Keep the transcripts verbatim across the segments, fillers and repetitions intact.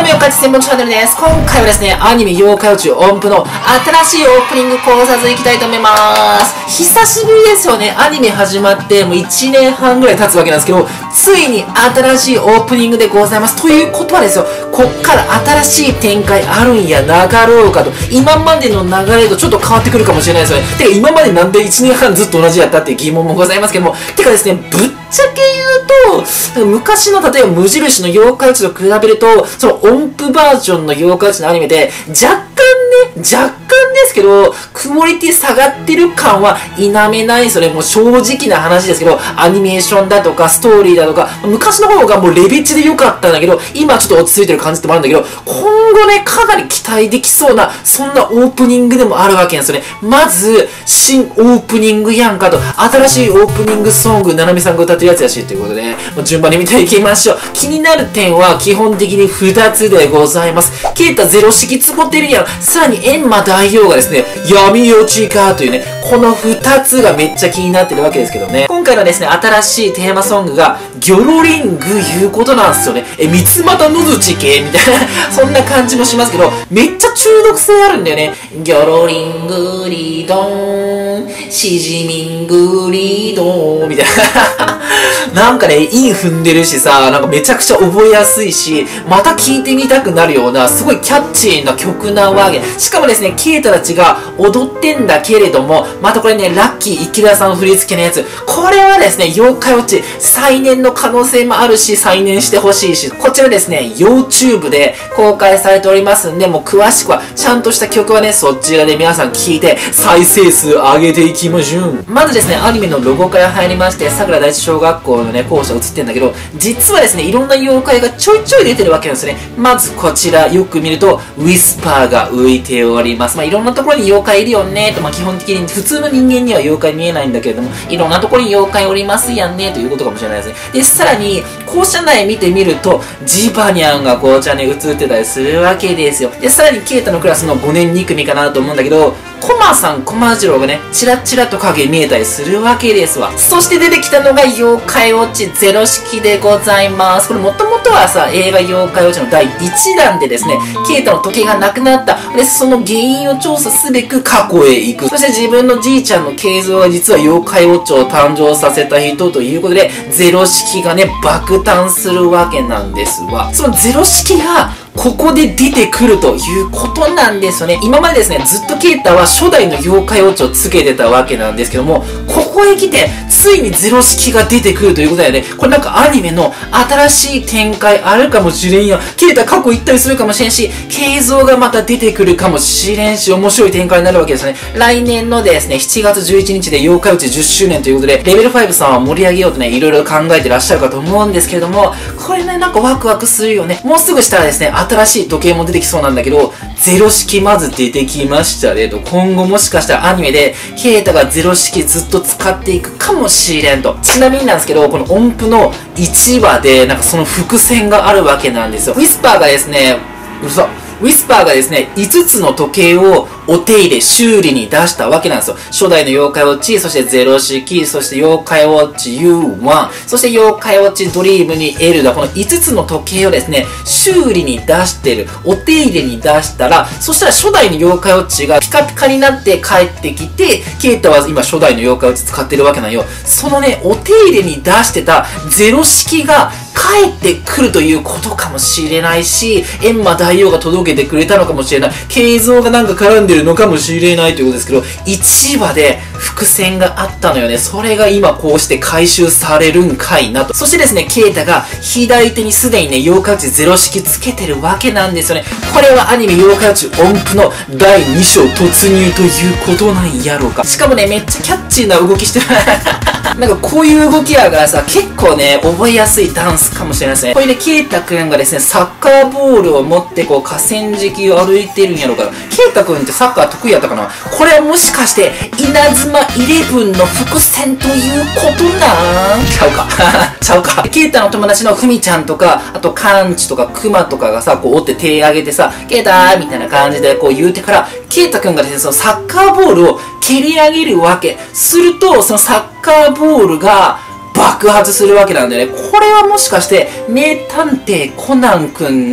もよかち専門チャンネルです。今回はですね、アニメ妖怪宇宙音符の新しいオープニング考察いきたいと思います。久しぶりですよね。アニメ始まってもういちねんはんぐらい経つわけなんですけど、ついに新しいオープニングでございます。ということはですよ、こっから新しい展開あるんやなかろうかと、今までの流れとちょっと変わってくるかもしれないですよね。てか今までなんでいちねんはんずっと同じやったっていう疑問もございますけども、てかですね、ぶっちゃけ言うと、昔の例えば無印の妖怪宇宙と比べると、その音符バージョンの妖怪宇宙のアニメで、若干ね、若干ですけど、クオリティ下がってる感は否めないですよね。もう正直な話ですけど、アニメーションだとか、ストーリーだとか、昔の方がもうレベチで良かったんだけど、今ちょっと落ち着いてる感じってもあるんだけど、今後ね、かなり期待できそうな、そんなオープニングでもあるわけなんですよね。まず、新オープニングやんかと、新しいオープニングソング、ななみさんが歌ってるやつやし、ということで、もう順番に見ていきましょう。気になる点は基本的にふたつでございます。ケータゼロ式使ってるやん。さらにエンマ大王がですね、闇落ちかというね、このふたつがめっちゃ気になってるわけですけどね。今回のですね、新しいテーマソングが、ギョロリングいうことなんですよね。え、三つ股のずち系みたいな、そんな感じもしますけど、めっちゃ中毒性あるんだよね。ギョロリングリドーン、シジミングリドーン、みたいな。なんかね、いい踏んでるしさ、なんかめちゃくちゃ覚えやすいし、また聴いてみたくなるような、すごいキャッチーな曲なわけ。しかもですね、ケイタたちが踊ってんだけれども、またこれね、ラッキー池田さん振り付けのやつ。これはですね、妖怪ウォッチ再燃の可能性もあるし、再燃してほしいし、こちらですね、YouTube で公開されておりますんで、もう詳しくは、ちゃんとした曲はね、そちらで皆さん聴いて、再生数上げていきましょう。まずですね、アニメのロゴから入りまして、桜第一小学校のね、校舎映ってんだけど、実はですね、いろんな妖怪がちょいちょい出てるわけなんですね。まずこちら、よく見ると、ウィスパーが浮いております。まあ、いろんなところに妖怪いるよね、と、まあ、基本的に普通の人間には妖怪見えないんだけれども、いろんなところに妖怪おりますやんね、ということかもしれないですね。で、さらに、校舎内見てみると、ジバニャンが校舎に映ってたりするわけですよ。で、さらに、ケイタのクラスのごねんに組かなと思うんだけど、コマさん、コマジローがね、チラチラと影見えたりするわけですわ。そして出てきたのが、妖怪ウォッチゼロ式でございます。これもともとはさ、映画妖怪ウォッチのだいいちだんでですね、ケイタの時計がなくなった。で、その原因を調査すべく過去へ行く。そして自分のじいちゃんの慶三が実は妖怪ウォッチを誕生させた人ということで、ゼロ式がね、爆誕するわけなんですわ。そのゼロ式が、ここで出てくるということなんですよね。今までですね、ずっとケイタは初代の妖怪ウォッチをつけてたわけなんですけども、ここへ来て、ついにゼロ式が出てくるということだよね。これなんかアニメの新しい展開あるかもしれんや。ケイタ過去行ったりするかもしれんし、慶三がまた出てくるかもしれんし、面白い展開になるわけですね。来年のですね、しちがつじゅういちにちで妖怪ウォッチじゅっしゅうねんということで、レベルごさんは盛り上げようとね、いろいろ考えてらっしゃるかと思うんですけれども、これね、なんかワクワクするよね。もうすぐしたらですね、新しい時計も出てきそうなんだけど、ゼロ式まず出てきましたねと。今後もしかしたらアニメで、ケイタがゼロ式ずっと使っていくかもしれんと。ちなみになんですけど、この音符のいちわで、なんかその伏線があるわけなんですよ。ウィスパーがですね、うそ。ウィスパーがですね、いつつの時計をお手入れ、修理に出したわけなんですよ。初代の妖怪ウォッチ、そしてゼロ式、そして妖怪ウォッチ ユーワン、そして妖怪ウォッチドリームに エル だ。このいつつの時計をですね、修理に出してる、お手入れに出したら、そしたら初代の妖怪ウォッチがピカピカになって帰ってきて、ケイタは今初代の妖怪ウォッチ使ってるわけなんよ。そのね、お手入れに出してたゼロ式が、帰ってくるということかもしれないし、エンマ大王が届けてくれたのかもしれない。慶三がなんか絡んでるのかもしれないということですけど、いちわで伏線があったのよね。それが今こうして回収されるんかいなと。そしてですね、ケイタが左手にすでにね、妖怪ウォッチゼロ式つけてるわけなんですよね。これはアニメ妖怪ウォッチ音符のだいに章突入ということなんやろうか。しかもね、めっちゃキャッチーな動きしてる。なんかこういう動きやからさ、結構ね、覚えやすいダンスかもしれないですね。これでケイタくんがですね、サッカーボールを持ってこう河川敷を歩いてるんやろうから。ケイタくんってサッカー得意やったかな。これはもしかして、稲妻イレブンの伏線ということなんちゃうか。ちゃうか。ケイタの友達のフミちゃんとか、あとカンチとかクマとかがさ、こう折って手上げてさ、ケイターみたいな感じでこう言うてから、ケイタくんがですね、そのサッカーボールを蹴り上げるわけ。すると、そのサッカーボールが、爆発するわけなんだよね。これはもしかして、名探偵コナン君の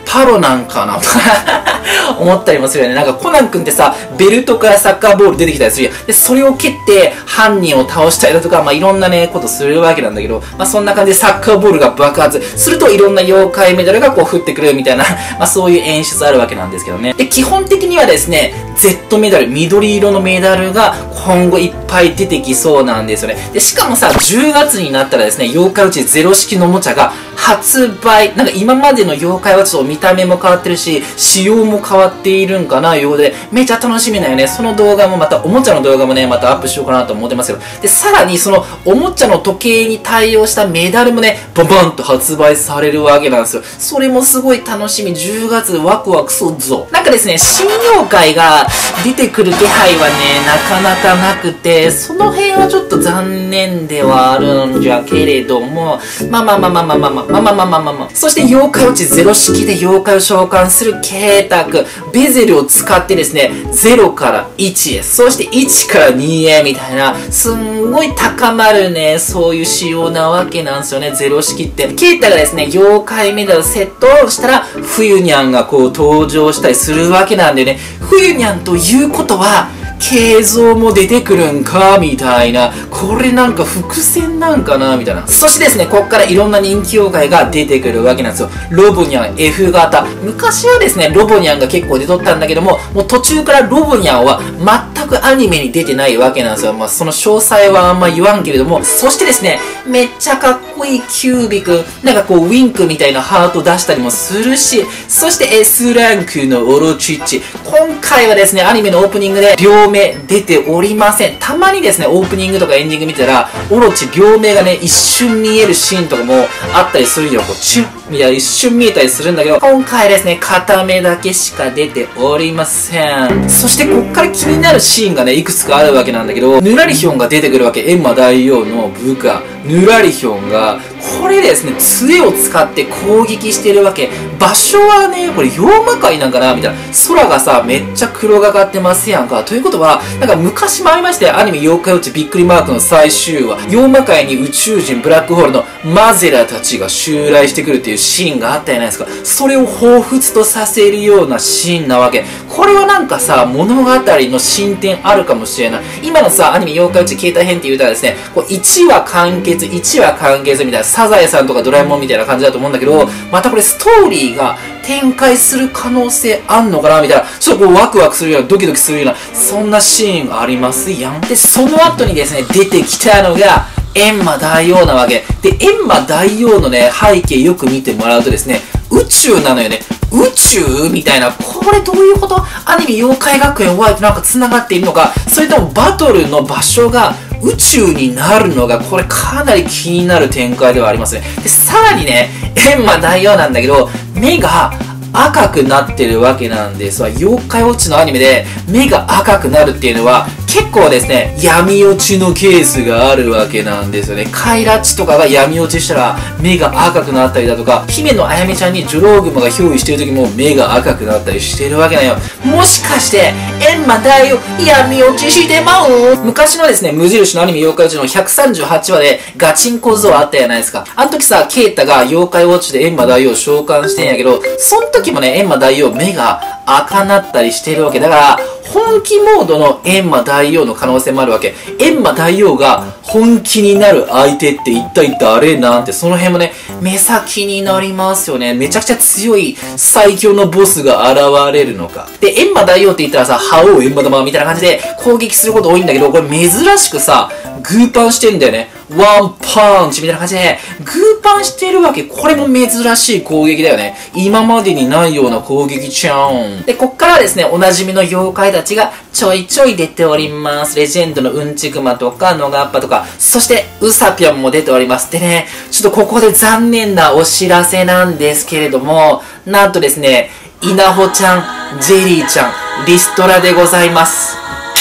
パロなんかなとか思ったりもするよね。なんかコナン君ってさ、ベルトからサッカーボール出てきたりするやん。で、それを蹴って犯人を倒したりだとか、まあ、いろんなね、ことするわけなんだけど、まあ、そんな感じでサッカーボールが爆発するといろんな妖怪メダルがこう降ってくるみたいな、まあ、そういう演出あるわけなんですけどね。で、基本的にはですね、Z メダル、緑色のメダルが今後いっぱい出てきそうなんですよね。で、しかもさ、じゅうがつになったらですね、妖怪ウォッチゼロ式のおもちゃが発売。なんか今までの妖怪はちょっと見た目も変わってるし、仕様も変わっているんかな、いうことで、めちゃ楽しみだよね。その動画もまた、おもちゃの動画もね、またアップしようかなと思ってますよ。で、さらにそのおもちゃの時計に対応したメダルもね、ボンボンと発売されるわけなんですよ。それもすごい楽しみ。じゅうがつワクワクするぞ。なんかですね、新妖怪が出てくる気配はね、なかなかなくて、その辺はちょっと残念ではあるんじゃけれども、まあまあまあまあまあまあまあまあまあまあまあまあまあ。そして妖怪ウォッチゼロ式で妖怪を召喚するケータくん、ベゼルを使ってですね、ゼロからいちへ、そしていちからにへみたいな、すんごい高まるね、そういう仕様なわけなんですよね、ゼロ式って。ケータがですね、妖怪メダルセットをしたら、冬にゃんがこう登場したりするわけなんでね、冬にゃんということは、形像も出てくるんかみたいな。これなんか伏線なんかなみたいな。そしてですね、こっからいろんな人気妖怪が出てくるわけなんですよ。ロボニャン F 型。昔はですね、ロボニャンが結構出とったんだけども、もう途中からロボニャンは全くアニメに出てないわけなんですよ。まあ、その詳細はあんま言わんけれども、そしてですね、めっちゃかっこいいキュービくん。なんかこう、ウィンクみたいなハート出したりもするし、そして S ランクのオロチッチ。今回はですね、アニメのオープニングで両目出ておりません。たまにですね、オープニングとかエンディング見たら、オロチ両目がね、一瞬見えるシーンとかもあったりするよ。こう、チュッみたいな一瞬見えたりするんだけど、今回ですね、片目だけしか出ておりません。そしてこっから気になるシーンがね、いくつかあるわけなんだけど、ヌラリヒョンが出てくるわけ。エンマ大王の部下、ヌラリヒョンが、これですね、杖を使って攻撃してるわけ。場所はね、これ、妖魔界なんかなみたいな。空がさ、めっちゃ黒がかってますやんか。ということは、なんか昔もありましたよ。アニメ妖怪ウォッチびっくりマークの最終話。妖魔界に宇宙人ブラックホールのマゼラたちが襲来してくるっていうシーンがあったじゃないですか。それを彷彿とさせるようなシーンなわけ。これはなんかさ、物語の進展あるかもしれない。今のさ、アニメ妖怪ウォッチ携帯編って言うたらですね、こういちわ完結、いちわ完結みたいな、サザエさんとかドラえもんみたいな感じだと思うんだけど、またこれストーリーが展開する可能性あんのかなみたいな、ちょっとこうワクワクするような、ドキドキするような、そんなシーンがありますやん。で、その後にですね、出てきたのが、エンマ大王なわけ。で、エンマ大王のね、背景よく見てもらうとですね、宇宙なのよね。宇宙みたいな、これどういうこと？アニメ妖怪学園 Y となんか繋がっているのか、それともバトルの場所が宇宙になるのが、これかなり気になる展開ではありますね。で、さらにね、エンマ大王なんだけど、目が赤くなってるわけなんですわ。妖怪ウォッチのアニメで目が赤くなるっていうのは結構ですね、闇落ちのケースがあるわけなんですよね。カイラッチとかが闇落ちしたら目が赤くなったりだとか、姫のあやめちゃんにジョロウグマが憑依してる時も目が赤くなったりしてるわけなんよ。もしかして、エンマ大王闇落ちしてまう？昔のですね、無印のアニメ妖怪ウォッチのひゃくさんじゅうはちわでガチンコ像あったじゃないですか。あの時さ、ケイタが妖怪ウォッチでエンマ大王を召喚してんやけど、その時もね、エンマ大王目が赤なったりしてるわけだから、本気モードのエンマ大王の可能性もあるわけ。エンマ大王が本気になる相手って一体誰なんて、その辺もね、目先になりますよね。めちゃくちゃ強い最強のボスが現れるのか。で、エンマ大王って言ったらさ、覇王エンマ玉みたいな感じで攻撃すること多いんだけど、これ珍しくさ、グーパンしてんだよね。ワンパンチみたいな感じで、グーパンしてるわけ。これも珍しい攻撃だよね。今までにないような攻撃ちゃうん。で、こっからはですね、おなじみの妖怪たちがちょいちょい出ております。レジェンドのうんちくまとか、のがっぱとか、そしてウサピョンも出ております。でね、ちょっとここで残念なお知らせなんですけれども、なんとですね、稲穂ちゃん、ジェリーちゃん、リストラでございます。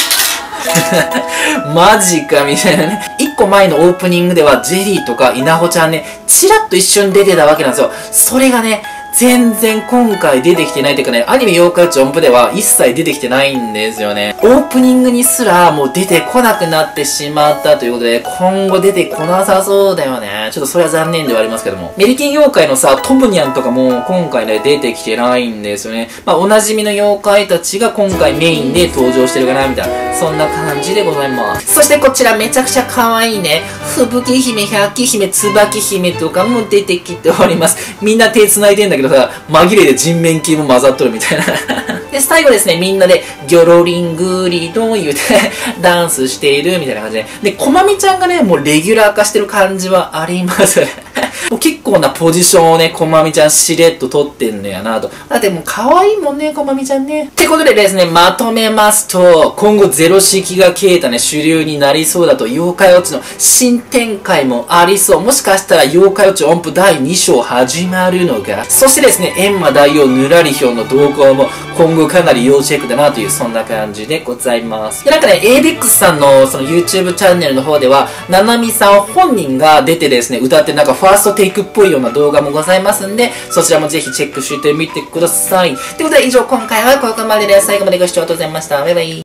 マジかみたいなね。一個前のオープニングではジェリーとか稲穂ちゃんね、チラッと一瞬出てたわけなんですよ。それがね、 全然今回出てきてないというかね、アニメ妖怪ウォッチ音符では一切出てきてないんですよね。オープニングにすらもう出てこなくなってしまったということで、今後出てこなさそうだよね。ちょっとそれは残念ではありますけども。メリケン妖怪のさ、トムニャンとかも今回ね、出てきてないんですよね。まあ、おなじみの妖怪たちが今回メインで登場してるかな、みたいな。そんな感じでございます。そしてこちらめちゃくちゃ可愛いね、吹雪姫、百鬼姫、椿姫とかも出てきております。みんな手繋いでんだけどさ、紛れで人面系も混ざっとるみたいな。で、最後ですね、みんなで、ギョロリングリドン言うて、ダンスしているみたいな感じで。で、こまみちゃんがね、もうレギュラー化してる感じはあります。もう結構なポジションをね、こまみちゃんしれっと取ってんのやなと。だってもう可愛いもんね、こまみちゃんね。ってことでですね、まとめますと、今後ゼロ式が消えたね、主流になりそうだと、妖怪ウォッチの新展開もありそう。もしかしたら妖怪ウォッチ音符だいに章始まるのか。そしてですね、閻魔大王ぬらりひょんの動向も今後かなり要チェックだなという、そんな感じでございます。で、なんかね、エイベックス さんのその YouTube チャンネルの方では、ななみさん本人が出てですね、歌ってなんかファーストテイクっぽいような動画もございますんで、そちらもぜひチェックしてみてください。ということで以上、今回はここまでです。最後までご視聴ありがとうございました。バイバイ。